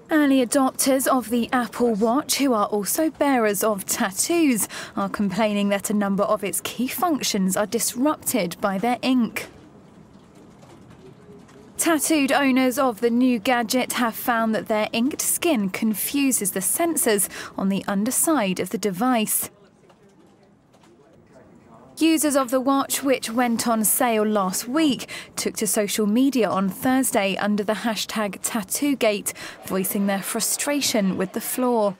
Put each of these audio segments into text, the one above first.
Early adopters of the Apple Watch, who are also bearers of tattoos, are complaining that a number of its key functions are disrupted by their ink. Tattooed owners of the new gadget have found that their inked skin confuses the sensors on the underside of the device. Users of the watch, which went on sale last week, took to social media on Thursday under the hashtag #TattooGate, voicing their frustration with the flaw.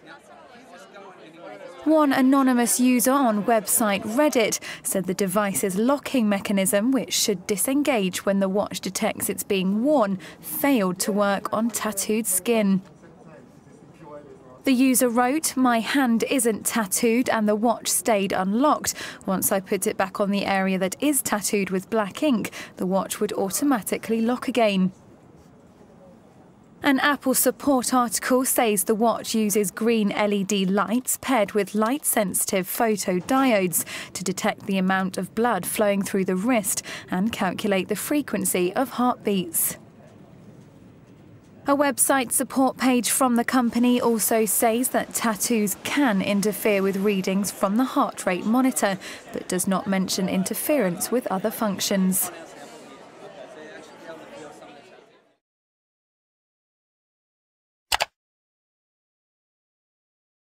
One anonymous user on website Reddit said the device's locking mechanism, which should disengage when the watch detects it's being worn, failed to work on tattooed skin. The user wrote, "My hand isn't tattooed and the watch stayed unlocked. Once I put it back on the area that is tattooed with black ink, the watch would automatically lock again." An Apple support article says the watch uses green LED lights paired with light-sensitive photodiodes to detect the amount of blood flowing through the wrist and calculate the frequency of heartbeats. A website support page from the company also says that tattoos can interfere with readings from the heart rate monitor, but does not mention interference with other functions.